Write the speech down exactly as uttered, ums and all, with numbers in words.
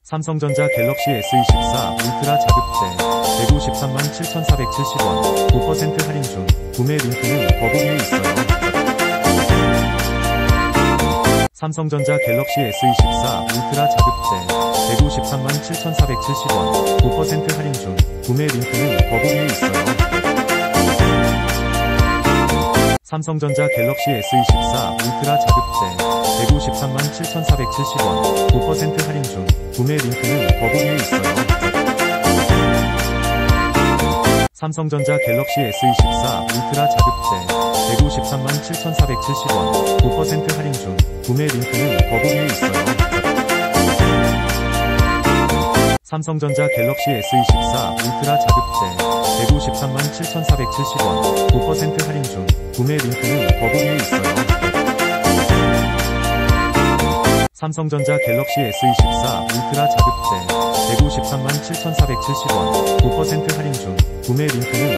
삼성전자 갤럭시 에스 이십사 울트라 자급제 백오십삼만 칠천사백칠십 원 구 퍼센트 할인 중. 구매 링크는 더보 위에 있어요. 삼성전자 갤럭시 에스 이십사 울트라 자급제 백오십삼만 칠천사백칠십 원 구 퍼센트 할인 중. 구매 링크는 더보 위에 있어요. 삼성전자 갤럭시 에스 이십사 울트라 자급제 백오십삼만 칠천사백칠십 원 구 퍼센트 할인 중. 구매 링크는 더보 위에 있어요. 삼성전자 갤럭시 에스 이십사 울트라 자급제 백오십삼만 칠천사백칠십 원 구 퍼센트 할인 중. 구매 링크는 더보 위에 있어요. 삼성전자 갤럭시 에스 이십사 울트라 자급제 백오십삼만 칠천사백칠십 원 구 퍼센트 할인 중. 구매 링크는 더보 위에 있어요. 삼성전자 갤럭시 에스 이십사 울트라 자급제 백오십삼만 칠천사백칠십 원 구 퍼센트 할인 중. 구매 링크는